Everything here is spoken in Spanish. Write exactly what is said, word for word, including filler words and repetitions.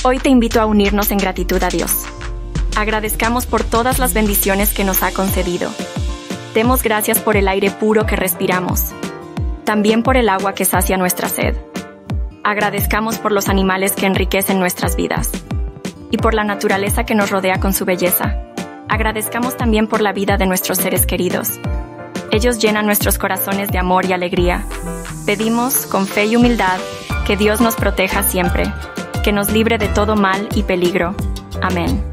Hoy te invito a unirnos en gratitud a Dios. Agradezcamos por todas las bendiciones que nos ha concedido. Demos gracias por el aire puro que respiramos. También por el agua que sacia nuestra sed. Agradezcamos por los animales que enriquecen nuestras vidas. Y por la naturaleza que nos rodea con su belleza. Agradezcamos también por la vida de nuestros seres queridos. Ellos llenan nuestros corazones de amor y alegría. Pedimos, con fe y humildad, que Dios nos proteja siempre, que nos libre de todo mal y peligro. Amén.